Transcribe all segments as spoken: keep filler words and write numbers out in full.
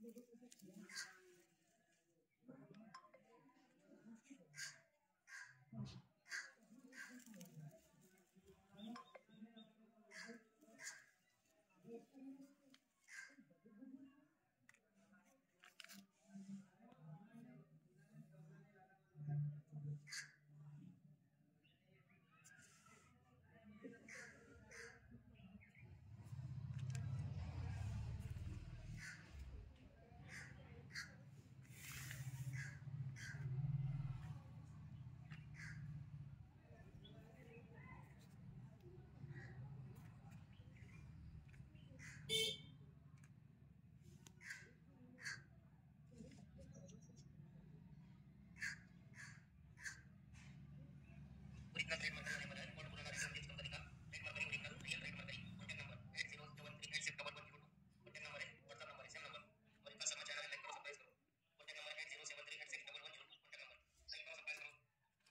Original trademark dari Ramadan, walaupun ada Games Company Cup, trademark dari original, real trademark dari contact number eight zero seven three eight six one one zero two, contact number है, WhatsApp number है, same number, और इनका समाचार है, like करो, subscribe करो, contact number eight zero seven three eight six one one zero two, contact number, like करो, subscribe करो.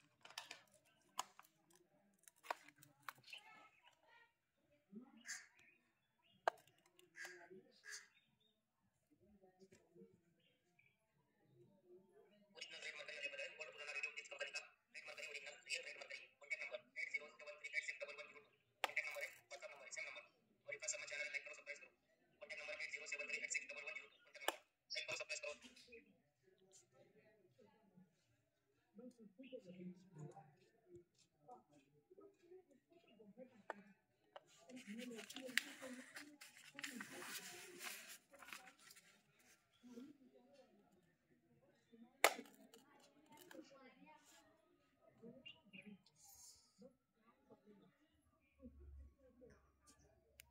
Original trademark dari Ramadan, walaupun ada Games Company Cup, trademark dari original, real trademark dari contact number eight zero seven three eight six one one zero two, contact number है, WhatsApp number है, same number, और इनका समाचार है, like करो, subscribe करो, contact number eight zero seven three eight six one one zero two, contact number, like करो, subscribe करो.